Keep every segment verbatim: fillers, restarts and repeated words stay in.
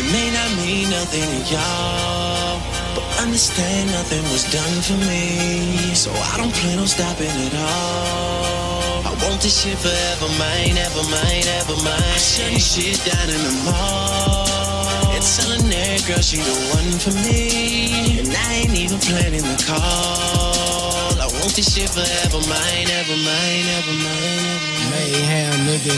It may not mean nothing to y'all, but understand nothing was done for me. So I don't plan on stopping at all. I want this shit forever mine, ever mine, ever mine. Shutting shit down in the mall and telling that girl she the one for me. And I ain't even planning the call. I want this shit forever mine, ever mine, ever mine, ever mine. Mayhem, nigga.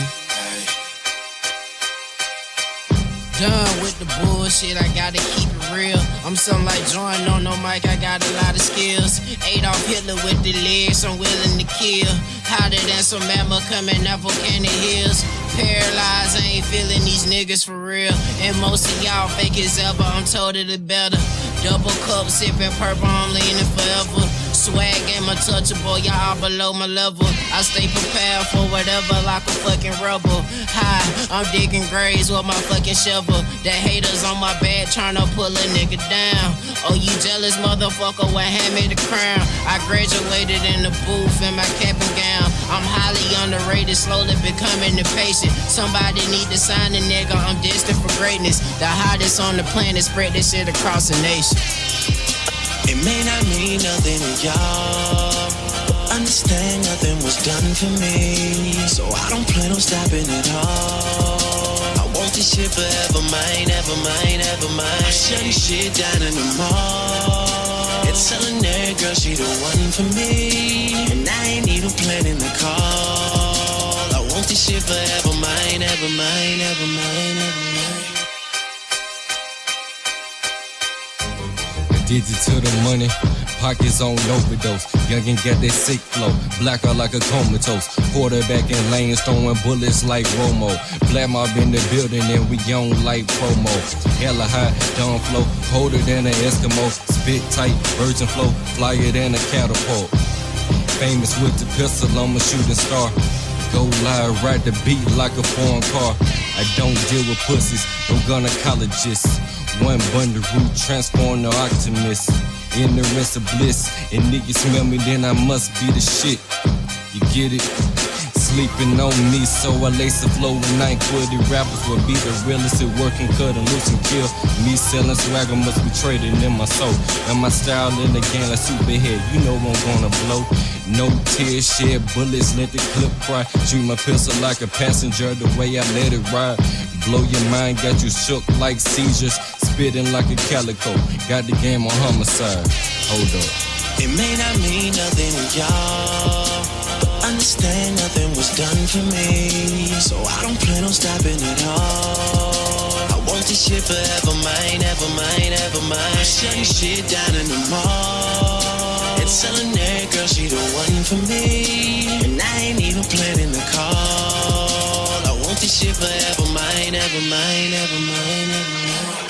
Done with the bullshit, I gotta keep it real. I'm something like Jordan on no mic, I got a lot of skills. Adolf Hitler with the legs, I'm willing to kill. Hotter than some mama coming out volcanic hills. Paralyzed, I ain't feeling these niggas for real. And most of y'all fake as ever, I'm told it better. Double cup, sipping purple, I'm leaning forever. Swag game untouchable, y'all below my level. I stay prepared for whatever like a fucking rebel. High, I'm digging graves with my fucking shovel. The haters on my back tryna pull a nigga down. Oh, you jealous motherfucker, well hand me the crown. I graduated in the booth in my cap and gown. I'm highly underrated, slowly becoming impatient. Somebody need to sign a nigga, I'm destined for greatness. The hottest on the planet, spread this shit across the nation. It may not mean nothing to y'all, but understand nothing was done for me. So I don't plan on stopping at all. I want this shit forever mine, ever mine, ever mine. I'm shutting shit down in the mall and telling that girl she the one for me. And I ain't even planning the call. I want this shit forever mine, ever mine, ever mine, ever mine. Addicted to the money, pockets on overdose. Youngin' got that sick flow, black out like a comatose. Quarterback in lanes, throwing bullets like Romo. Black mob in the building and we on like promo. Hella high, down flow, colder than an Eskimo. Spit tight, virgin flow, flyer than a catapult. Famous with the pistol, I'm a shooting star. Go live, ride the beat like a foreign car. I don't deal with pussies, no gynecologists. One bundle root, transform to Optimus. Ignorance of bliss, and niggas smell me, then I must be the shit. You get it? Sleeping on me, so I lace the flow with nine quality rappers will be the realest at working, cut and loose and kill. Me selling swagger must be traded in my soul. And my style in the game like superhead, you know I'm gonna blow. No tears, shed bullets, let the clip cry. Shoot my pistol like a passenger, the way I let it ride. Blow your mind, got you shook like seizures. Spitting like a calico, got the game on homicide. Hold up. It may not mean nothing to y'all, but understand nothing was done for me. So I don't plan on stopping at all. I want this shit forever mine, ever mine, ever mine. I'm shutting shit down in the mall and telling that girl she the one for me. And I ain't even planning the call. I want this shit forever mine, ever mine, ever mine, ever mine.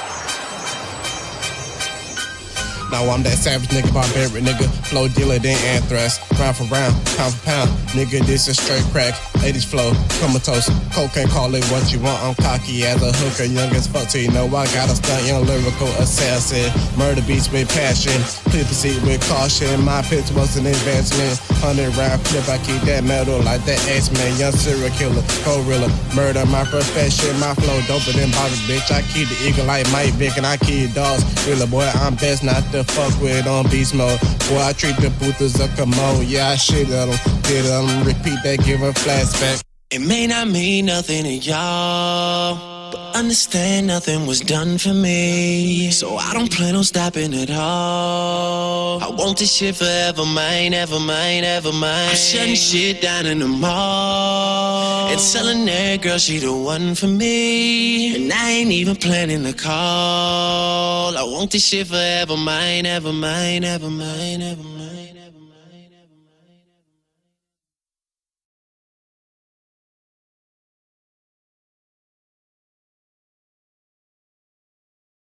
Now I'm that savage nigga, barbaric nigga, flow dealer than anthrax. Round for round, pound for pound, nigga, this is straight crack. eighties flow, comatose, cocaine, call it what you want. I'm cocky as a hooker, young as fuck, so you know I got a stunt, young lyrical assassin. Murder beats with passion, please proceed with caution. My pitch was an advancement, hundred round clip, I keep that metal like that X-Men. Young serial killer, gorilla, murder my profession. My flow doper than Bobby, bitch. I keep the eagle like Mike Vick and I keep dogs. Really, boy, I'm best not to fuck with on beast mode. Boy, I treat the booth as a commode. Yeah, I shit at them, did them, repeat that, give a flashback. It may not mean nothing to y'all, but understand nothing was done for me. So I don't plan on stopping at all. I want this shit forever mine, ever mine, ever mine. I'm shutting shit down in the mall and telling that girl she the one for me. And I ain't even planning the call. I want this shit forever mine, ever mine, ever mine, ever mine.